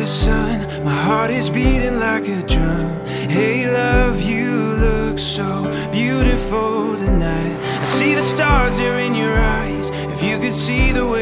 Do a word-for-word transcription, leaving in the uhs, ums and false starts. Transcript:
the sun, my heart is beating like a drum. Hey love, you look so beautiful tonight. I see the stars there in your eyes. If you could see the way